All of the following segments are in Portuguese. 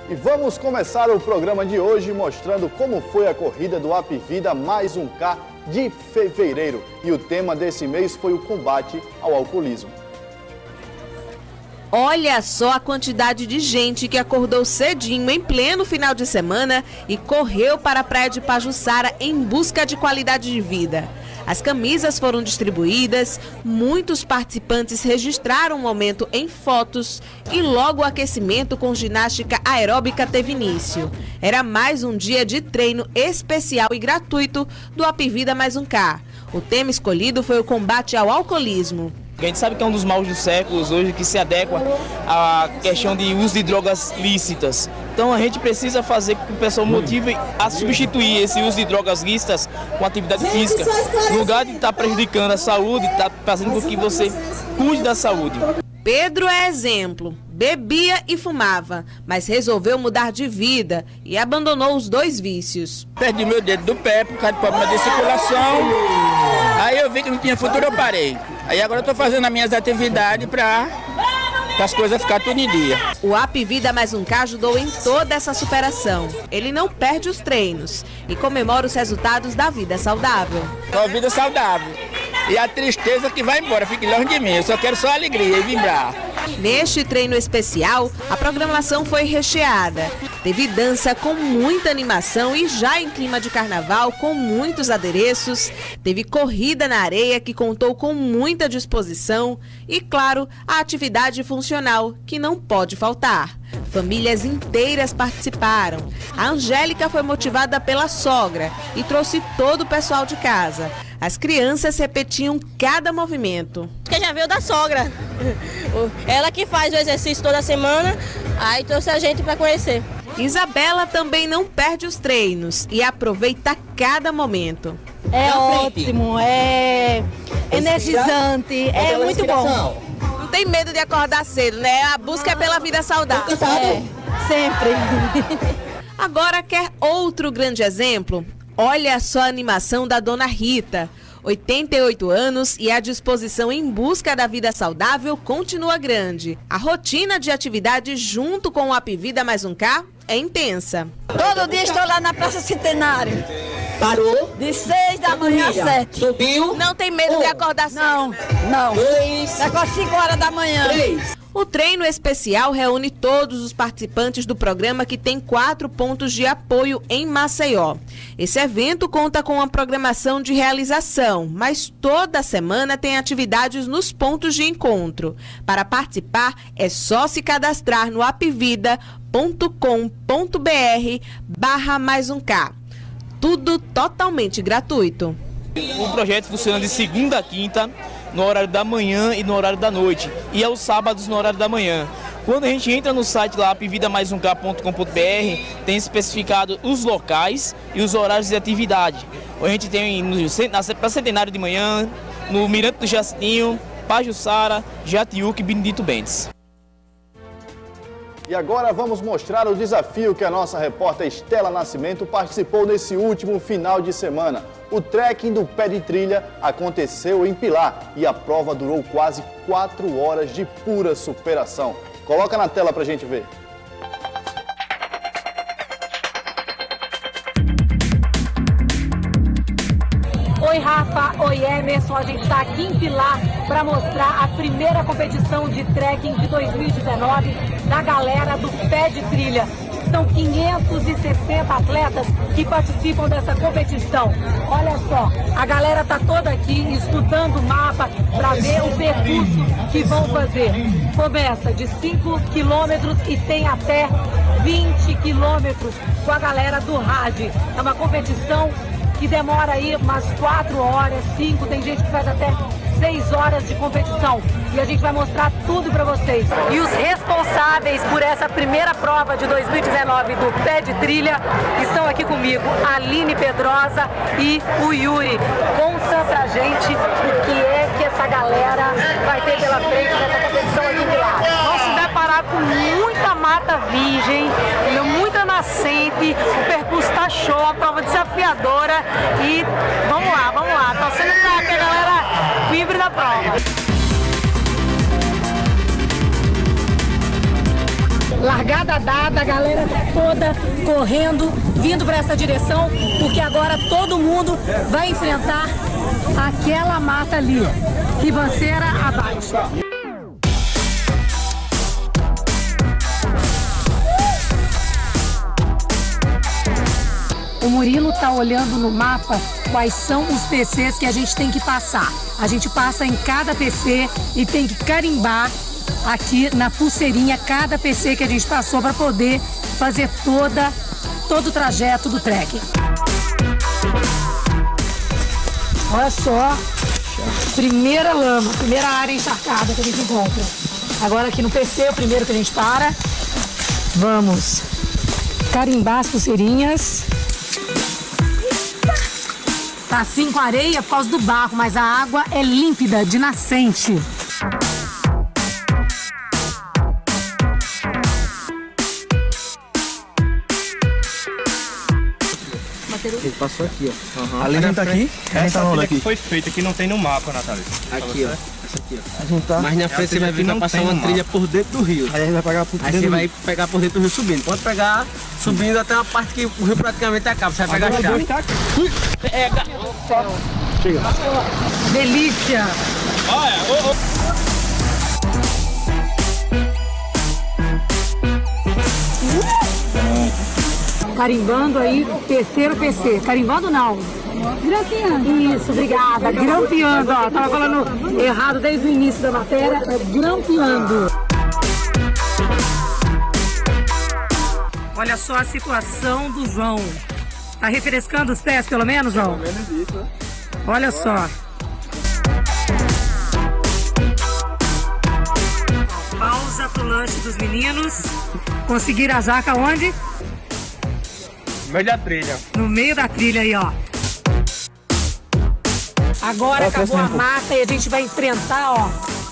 E vamos começar o programa de hoje mostrando como foi a corrida do Apvida Mais um K de fevereiro. E o tema desse mês foi o combate ao alcoolismo. Olha só a quantidade de gente que acordou cedinho em pleno final de semana e correu para a praia de Pajuçara em busca de qualidade de vida. As camisas foram distribuídas, muitos participantes registraram o momento em fotos e logo o aquecimento com ginástica aeróbica teve início. Era mais um dia de treino especial e gratuito do Apvida Mais um K. O tema escolhido foi o combate ao alcoolismo. A gente sabe que é um dos males dos séculos hoje que se adequa à questão de uso de drogas lícitas. Então a gente precisa fazer com que o pessoal motive a substituir esse uso de drogas lícitas com atividade física. No lugar de estar prejudicando a saúde, está fazendo com que você cuide da saúde. Pedro é exemplo. Bebia e fumava, mas resolveu mudar de vida e abandonou os dois vícios. Perdi meu dedo do pé por causa de problema de circulação. Aí eu vi que não tinha futuro, eu parei. Aí agora eu estou fazendo as minhas atividades para as coisas ficarem tudo em dia. O Apvida Mais um K ajudou em toda essa superação. Ele não perde os treinos e comemora os resultados da vida saudável. Uma vida saudável. E a tristeza que vai embora, fique longe de mim. Eu só quero só alegria e vibrar. Neste treino especial, a programação foi recheada. Teve dança com muita animação e já em clima de carnaval, com muitos adereços. Teve corrida na areia, que contou com muita disposição. E, claro, a atividade funcional, que não pode faltar. Famílias inteiras participaram. A Angélica foi motivada pela sogra e trouxe todo o pessoal de casa. As crianças repetiam cada movimento. Que já veio da sogra. Ela que faz o exercício toda semana, aí trouxe a gente para conhecer. Isabela também não perde os treinos e aproveita cada momento. É ótimo, é energizante, é muito bom. Não tem medo de acordar cedo, né? A busca é pela vida saudável. Sempre. Agora quer outro grande exemplo? Olha só a animação da dona Rita. 88 anos e a disposição em busca da vida saudável continua grande. A rotina de atividade junto com o Apvida Mais um K é intensa. Todo dia estou lá na Praça Centenário. Parou. De 6 da manhã às 7. Subiu. Não tem medo de acordar cedo? Não. 2. Daqui 5 horas da manhã. 3. O treino especial reúne todos os participantes do programa, que tem 4 pontos de apoio em Maceió. Esse evento conta com uma programação de realização, mas toda semana tem atividades nos pontos de encontro. Para participar, é só se cadastrar no apvida.com.br/mais um K. Tudo totalmente gratuito. O projeto funciona de segunda a quinta, no horário da manhã e no horário da noite, e aos sábados no horário da manhã. Quando a gente entra no site lá, apvida-mais-um-k.com.br, tem especificado os locais e os horários de atividade. A gente tem para Centenário de manhã, no Mirante do Jacintinho, Pajuçara, Jatiuca e Benedito Bentes. E agora vamos mostrar o desafio que a nossa repórter Estela Nascimento participou nesse último final de semana. O trekking do pé de trilha aconteceu em Pilar e a prova durou quase 4 horas de pura superação. Coloca na tela pra gente ver. Oi Rafa, oi Emerson, a gente está aqui em Pilar para mostrar a primeira competição de trekking de 2019 da galera do pé de trilha. São 560 atletas que participam dessa competição. Olha só, a galera está toda aqui estudando o mapa para ver o percurso que vão fazer. Começa de 5 quilômetros e tem até 20 quilômetros com a galera do RAD. É uma competição que demora aí umas 4 horas, 5, tem gente que faz até 6 horas de competição. E a gente vai mostrar tudo para vocês. E os responsáveis por essa primeira prova de 2019 do pé de trilha estão aqui comigo, a Aline Pedrosa e o Yuri. Conta pra gente o que é que essa galera vai ter pela frente nessa competição aqui de lá. Vamos se deparar com muita mata virgem, muita nascente, o percurso tá show, a prova desafiadora e vamos lá, torcendo pra que a galera vibre da prova. largada dada, a galera tá toda correndo, vindo para essa direção, porque agora todo mundo vai enfrentar aquela mata ali, ribanceira abaixo. O Murilo tá olhando no mapa quais são os PCs que a gente tem que passar. A gente passa em cada PC e tem que carimbar aqui na pulseirinha cada PC que a gente passou para poder fazer todo o trajeto do trekking. Olha só, primeira lama, primeira área encharcada que a gente encontra. Agora aqui no PC, o primeiro que a gente para. Vamos carimbar as pulseirinhas. Tá assim com areia por causa do barro, mas a água é límpida, de nascente. Ele passou aqui, ó. Uhum. A linha tá aqui? Essa trilha que foi feita, que não tem no mapa, Natália. Aqui, ó. Essa aqui, ó. Tá. Mas na frente você vai ver que vai passar uma trilha por dentro do rio. Aí vai pegar por dentro. Aí você vai pegar por dentro do rio subindo. Pode pegar subindo até uma parte que o rio praticamente acaba. Você vai pegar a chave. Pega! Chega. Delícia! Olha, Carimbando aí, terceiro PC. Carimbando não. Grampeando. Isso, obrigada. Grampeando, ó. Tava falando errado desde o início da matéria. É grampeando. Olha só a situação do João. Tá refrescando os pés, pelo menos, João? Pelo menos isso, né? Olha só. Pausa pro lanche dos meninos. Conseguiram a jaca onde? no meio da trilha. No meio da trilha aí, ó. Agora acabou a mata e a gente vai enfrentar, ó,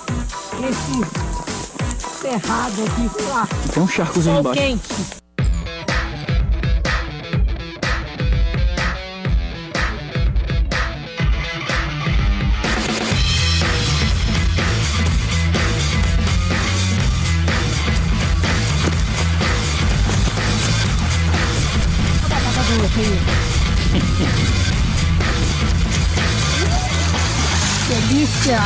esse cerrado aqui, sei lá. Tem um charcozinho embaixo. Quente. Delícia!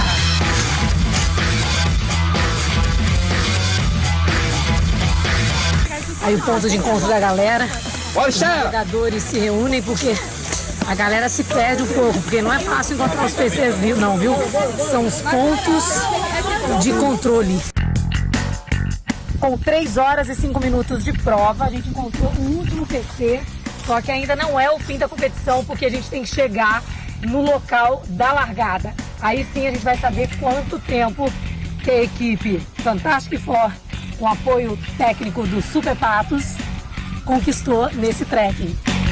Aí o ponto de encontro da galera. Os navegadores se reúnem porque a galera se perde um pouco, porque não é fácil encontrar os PCs, viu? Não, viu? São os pontos de controle. Com 3 horas e 5 minutos de prova, a gente encontrou o último PC, só que ainda não é o fim da competição, porque a gente tem que chegar no local da largada. Aí sim a gente vai saber quanto tempo que a equipe Fantastic Four, com apoio técnico do Super Patos, conquistou nesse trekking.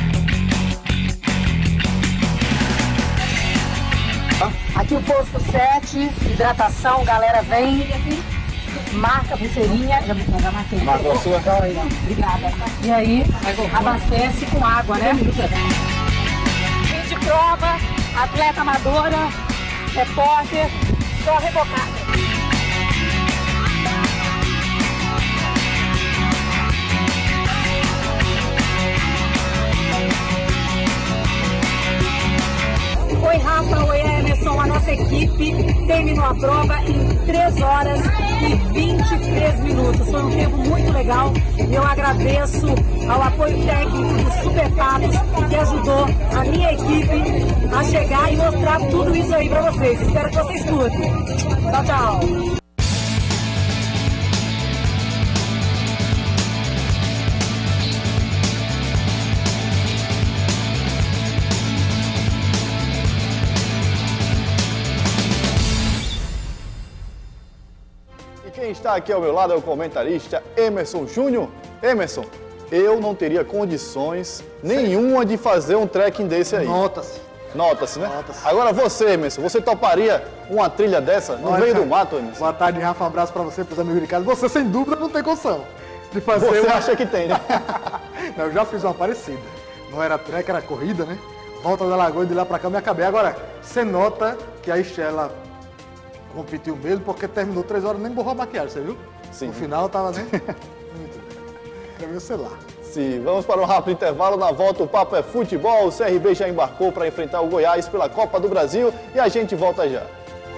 Aqui o posto 7, hidratação, galera vem, marca a pulseirinha, já marquei. Marcou a sua? Obrigada. E aí, abastece com água, né? Fim de prova, atleta amadora, repórter, só rebocada. Oi Rafa, oi Emerson, a nossa equipe terminou a prova em 3 horas e 23 minutos. Foi um tempo muito legal e eu agradeço ao apoio técnico do Super Patos que ajudou a minha equipe a chegar e mostrar tudo isso aí pra vocês. Espero que vocês curtem. Tchau, tchau. Quem está aqui ao meu lado é o comentarista Emerson Júnior. Emerson, eu não teria condições nenhuma de fazer um trekking desse aí. Nota-se. Nota-se, né? Nota-se. Agora você, Emerson, você toparia uma trilha dessa no meio do mato, Emerson? Boa tarde, Rafa. Um abraço para você, para os amigos de casa. Você, sem dúvida, não tem condição de fazer Você acha que tem, né? Não, eu já fiz uma parecida. Não era trek, era corrida, né? Volta da Lagoa e de lá para cá eu me acabei. Agora, você nota que a Estela competiu mesmo, porque terminou 3 horas, nem borrou a maquiagem, você viu? Sim. No final tava, né? Muito bem. Quero ver você lá. Sim, vamos para um rápido intervalo. Na volta o papo é futebol. O CRB já embarcou para enfrentar o Goiás pela Copa do Brasil e a gente volta já.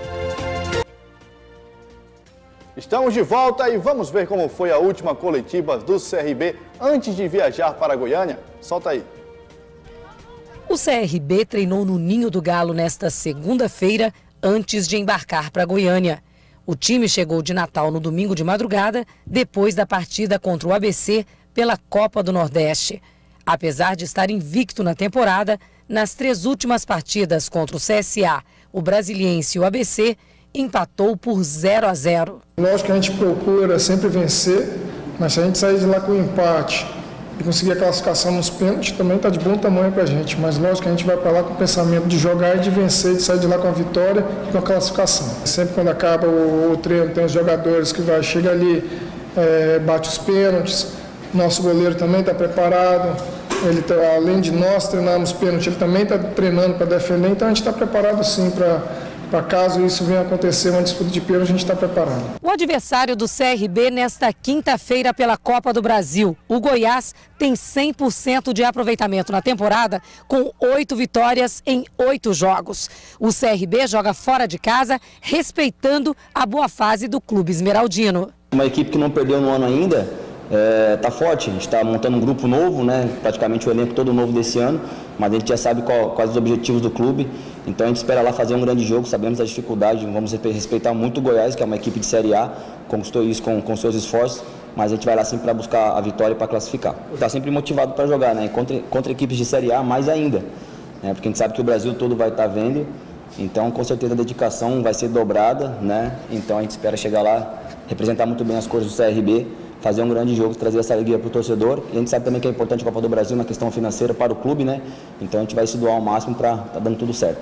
Estamos de volta e vamos ver como foi a última coletiva do CRB antes de viajar para Goiânia. Solta aí. O CRB treinou no Ninho do Galo nesta segunda-feira antes de embarcar para Goiânia. O time chegou de Natal no domingo de madrugada, depois da partida contra o ABC pela Copa do Nordeste. Apesar de estar invicto na temporada, nas 3 últimas partidas contra o CSA, o Brasiliense e o ABC, empatou por 0-0. Lógico que a gente procura sempre vencer, mas se a gente sair de lá com um empate e conseguir a classificação nos pênaltis, também está de bom tamanho para a gente. Mas lógico que a gente vai para lá com o pensamento de jogar e de vencer, de sair de lá com a vitória e com a classificação. Sempre quando acaba o treino, tem os jogadores que chega ali, bate os pênaltis. Nosso goleiro também está preparado. Ele além de nós treinarmos pênalti, ele também está treinando para defender. Então a gente está preparado sim para caso isso venha acontecer, uma disputa de pênalti, a gente está preparado. O adversário do CRB nesta quinta-feira pela Copa do Brasil, o Goiás, tem 100% de aproveitamento na temporada, com 8 vitórias em 8 jogos. O CRB joga fora de casa, respeitando a boa fase do clube esmeraldino. Uma equipe que não perdeu no ano ainda, está forte. A gente está montando um grupo novo, né? Praticamente o elenco todo novo desse ano, mas a gente já sabe quais os objetivos do clube. Então a gente espera lá fazer um grande jogo, sabemos da dificuldade, vamos respeitar muito o Goiás, que é uma equipe de Série A, conquistou isso com seus esforços, mas a gente vai lá sempre para buscar a vitória e para classificar. Está sempre motivado para jogar, né? Contra equipes de Série A mais ainda, né? Porque a gente sabe que o Brasil todo vai estar vendo, então com certeza a dedicação vai ser dobrada, né? Então a gente espera chegar lá, representar muito bem as cores do CRB, fazer um grande jogo, trazer essa alegria para o torcedor. E a gente sabe também que é importante a Copa do Brasil na questão financeira para o clube, né? Então a gente vai se doar ao máximo para tá dando tudo certo.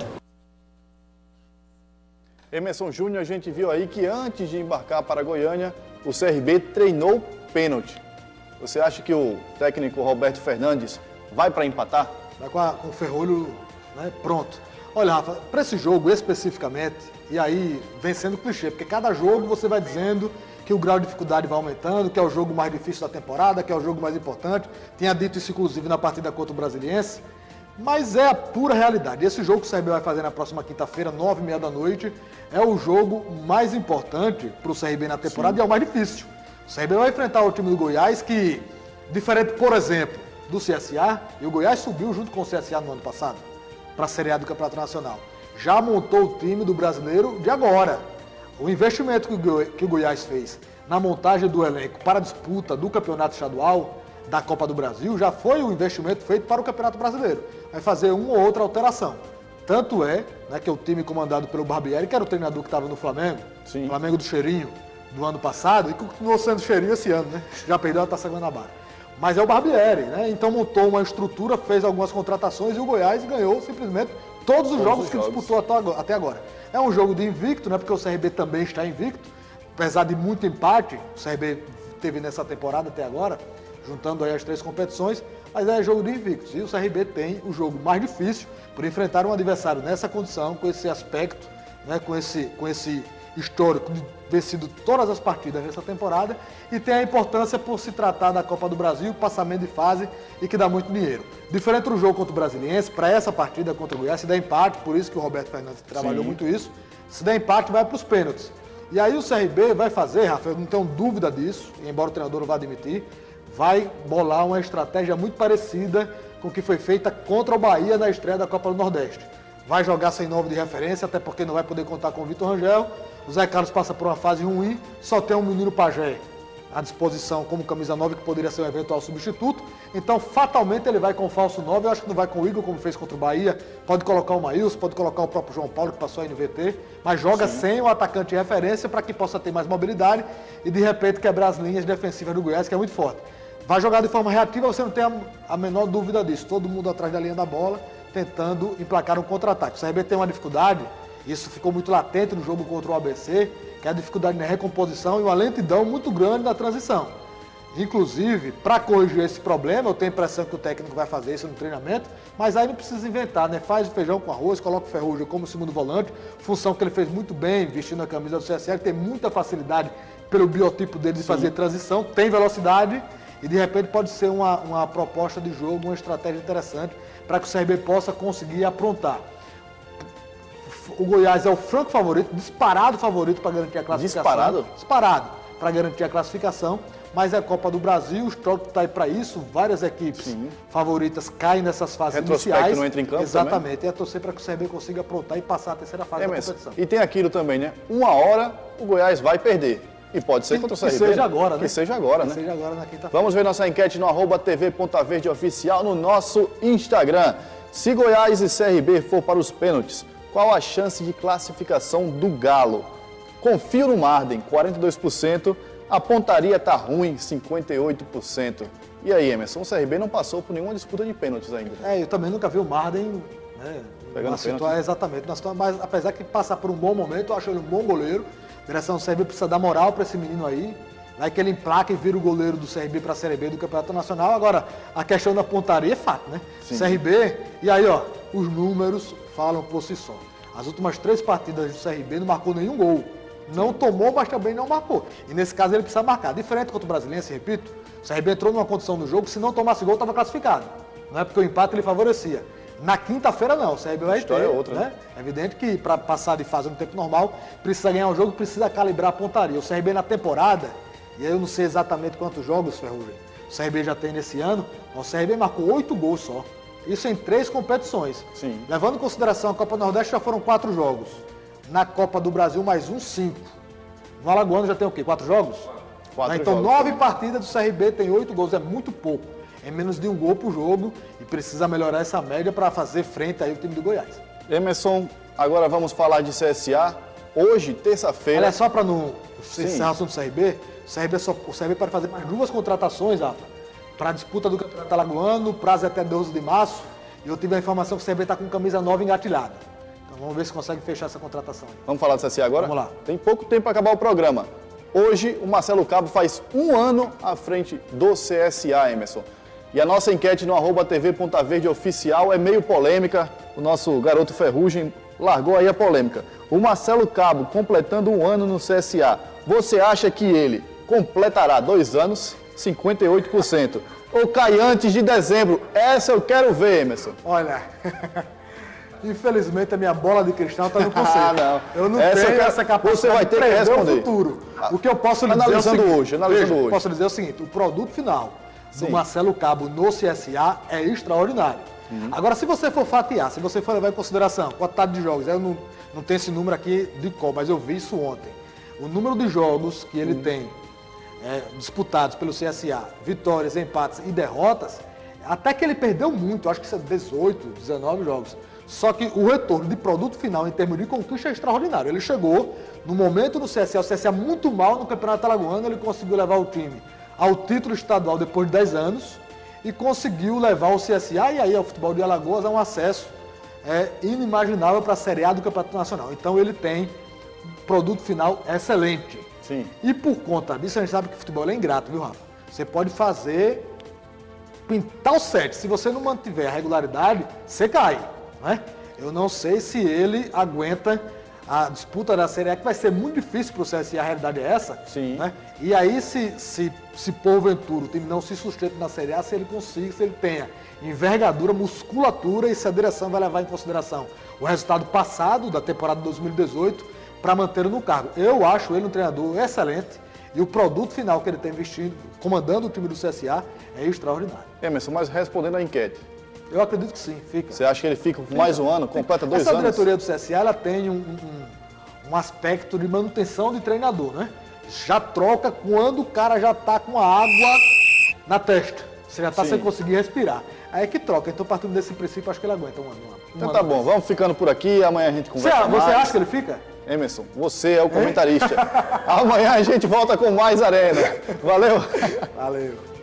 Emerson Júnior, a gente viu aí que antes de embarcar para Goiânia, o CRB treinou pênalti. Você acha que o técnico Roberto Fernandes vai para empatar? Vai com o ferrolho, né, pronto. Olha, Rafa, para esse jogo especificamente, e aí vem sendo clichê, porque cada jogo você vai dizendo que o grau de dificuldade vai aumentando, que é o jogo mais difícil da temporada, que é o jogo mais importante. Tinha dito isso, inclusive, na partida contra o Brasiliense. Mas é a pura realidade. Esse jogo que o CRB vai fazer na próxima quinta-feira, 9h30 da noite, é o jogo mais importante para o CRB na temporada. Sim. E é o mais difícil. O CRB vai enfrentar o time do Goiás que, diferente, por exemplo, do CSA, e o Goiás subiu junto com o CSA no ano passado, para a Série A do Campeonato Nacional. Já montou o time do brasileiro de agora. O investimento que o Goiás fez na montagem do elenco para a disputa do Campeonato Estadual da Copa do Brasil já foi o investimento feito para o Campeonato Brasileiro. Vai fazer uma ou outra alteração. Tanto é, né, que o time comandado pelo Barbieri, que era o treinador que estava no Flamengo, Sim. Flamengo do Cheirinho, do ano passado, e continuou sendo Cheirinho esse ano, né? Já perdeu a Taça Guanabara. Mas é o Barbieri, né? Então montou uma estrutura, fez algumas contratações e o Goiás ganhou simplesmente todos os jogos que disputou até agora. É um jogo de invicto, né? Porque o CRB também está invicto. Apesar de muito empate, o CRB teve nessa temporada até agora, juntando aí as 3 competições, mas é jogo de invictos. E o CRB tem o jogo mais difícil por enfrentar um adversário nessa condição, com esse aspecto, né? com esse histórico de vencido todas as partidas nessa temporada, e tem a importância por se tratar da Copa do Brasil, passamento de fase e que dá muito dinheiro. Diferente do jogo contra o Brasiliense, para essa partida contra o Goiás, se der empate, por isso que o Roberto Fernandes trabalhou muito isso, se der empate vai para os pênaltis. E aí o CRB vai fazer, Rafa, eu não tenho dúvida disso, embora o treinador não vá admitir, vai bolar uma estratégia muito parecida com o que foi feita contra o Bahia na estreia da Copa do Nordeste. Vai jogar sem 9 de referência, até porque não vai poder contar com o Vitor Rangel. O Zé Carlos passa por uma fase ruim, só tem um menino Pajé à disposição como camisa 9, que poderia ser um eventual substituto. Então, fatalmente, ele vai com o falso 9. Eu acho que não vai com o Igor, como fez contra o Bahia. Pode colocar o Maílson, pode colocar o próprio João Paulo, que passou a NVT. Mas joga Sim. sem o atacante de referência para que possa ter mais mobilidade e, de repente, quebrar as linhas defensivas do Goiás, que é muito forte. Vai jogar de forma reativa, você não tem a menor dúvida disso. Todo mundo atrás da linha da bola, tentando emplacar um contra-ataque. O CRB tem uma dificuldade, isso ficou muito latente no jogo contra o ABC, que é a dificuldade na recomposição e uma lentidão muito grande na transição. Inclusive, para corrigir esse problema, eu tenho a impressão que o técnico vai fazer isso no treinamento, mas aí não precisa inventar, né? Faz o feijão com arroz, coloca o Ferrugem como segundo volante, função que ele fez muito bem, vestindo a camisa do CSA, que tem muita facilidade pelo biotipo dele de fazer transição, tem velocidade e de repente pode ser uma proposta de jogo, uma estratégia interessante para que o CRB possa conseguir aprontar. O Goiás é o franco favorito, disparado favorito para garantir a classificação. Disparado? Disparado para garantir a classificação, mas é a Copa do Brasil, o histórico está aí para isso, várias equipes favoritas caem nessas fases iniciais. Não entra em campo. Exatamente, e é torcer para que o CRB consiga aprontar e passar a terceira fase da competição. E tem aquilo também, né? Uma hora o Goiás vai perder. E pode ser contra o CRB. Que seja agora, né? Que seja agora, né? Que seja agora na quinta-feira. Vamos ver nossa enquete no @tv.verdeoficial no nosso Instagram. Se Goiás e CRB for para os pênaltis, qual a chance de classificação do Galo? Confio no Marden, 42%. A pontaria tá ruim, 58%. E aí, Emerson, o CRB não passou por nenhuma disputa de pênaltis ainda. Eu também nunca vi o Marden, né? Pegando pênalti. Exatamente. Mas apesar de passar por um bom momento, eu acho ele um bom goleiro. A direção do CRB precisa dar moral para esse menino aí. Vai que ele emplaca e vira o goleiro do CRB para a Série B do Campeonato Nacional. Agora, a questão da pontaria é fato, né? Sim. CRB, e aí, ó, os números falam por si só. As últimas 3 partidas do CRB não marcou nenhum gol. Não tomou, mas também não marcou. E nesse caso ele precisa marcar. Diferente contra o Brasiliense, repito, o CRB entrou numa condição do jogo que se não tomasse gol estava classificado. Não é porque o empate ele favorecia. Na quinta-feira não, o CRB vai ter. É outra, né? É evidente que para passar de fase no tempo normal, precisa ganhar o jogo, precisa calibrar a pontaria. O CRB na temporada, e aí eu não sei exatamente quantos jogos, Ferrugem, o CRB já tem nesse ano, o CRB marcou 8 gols só. Isso em 3 competições. Sim. Levando em consideração a Copa do Nordeste, já foram 4 jogos. Na Copa do Brasil, mais 5. No Alagoano já tem o quê? 4 jogos? 4 então, jogos, 9 partidas do CRB tem 8 gols. É muito pouco. É menos de 1 gol por jogo e precisa melhorar essa média para fazer frente aí ao time do Goiás. Emerson, agora vamos falar de CSA. Hoje, terça-feira... Olha, só para não encerrar o assunto do CRB, o CRB pode fazer mais 2 contratações, Rafa, para a disputa do Campeonato Alagoano, prazo é até 12 de março. E eu tive a informação que o CRB está com camisa nova engatilhada. Então vamos ver se consegue fechar essa contratação aí. Vamos falar do CSA agora? Vamos lá. Tem pouco tempo para acabar o programa. Hoje, o Marcelo Cabo faz 1 ano à frente do CSA, Emerson. E a nossa enquete no @tv.verdeoficial é meio polêmica. O nosso garoto Ferrugem largou aí a polêmica. O Marcelo Cabo completando 1 ano no CSA. Você acha que ele completará 2 anos? 58%. Ou cai antes de dezembro? Essa eu quero ver, Emerson. Olha, infelizmente a minha bola de cristal está no conceito. Não. Eu não tenho essa capacidade você vai ter de prever que responder. o futuro. O que eu posso lhe dizer é o seguinte, hoje. Posso dizer o seguinte, o produto final do Marcelo Cabo no CSA é extraordinário. Agora, se você for fatiar, se você for levar em consideração quantidade de jogos, eu não tenho esse número aqui de qual, mas eu vi isso ontem. O número de jogos que ele tem disputados pelo CSA, vitórias, empates e derrotas, até que ele perdeu muito, acho que são 18, 19 jogos. Só que o retorno de produto final em termos de conquista é extraordinário. Ele chegou no momento do CSA, o CSA muito mal no Campeonato Alagoano, ele conseguiu levar o time ao título estadual depois de 10 anos e conseguiu levar o CSA e aí ao futebol de Alagoas a um acesso inimaginável para a Série A do Campeonato Nacional. Então ele tem produto final excelente. Sim. E por conta disso, a gente sabe que o futebol é ingrato, viu, Rafa? Você pode pintar o 7. Se você não mantiver a regularidade, você cai. Né? Eu não sei se ele aguenta a disputa da Série A, que vai ser muito difícil para o CSA, a realidade é essa. Sim. Né? E aí, se porventura o time não se sustenta na Série A, se ele tenha envergadura, musculatura e se a direção vai levar em consideração o resultado passado da temporada de 2018 para mantê-lo no cargo. Eu acho ele um treinador excelente e o produto final que ele tem vestido, comandando o time do CSA, é extraordinário. Emerson, mas respondendo à enquete. Eu acredito que sim, fica. Você acha que ele fica por mais 1 ano, completa 2 anos? Essa diretoria do CSA, ela tem um aspecto de manutenção de treinador, né? Já troca quando o cara já está com a água na testa. Você já está sem conseguir respirar. Aí é que troca. Então, partindo desse princípio, acho que ele aguenta 1 ano. Então tá bom, vamos ficando por aqui. Amanhã a gente conversa mais. Você acha que ele fica? Emerson, você é o comentarista. Amanhã a gente volta com mais Arena. Valeu! Valeu!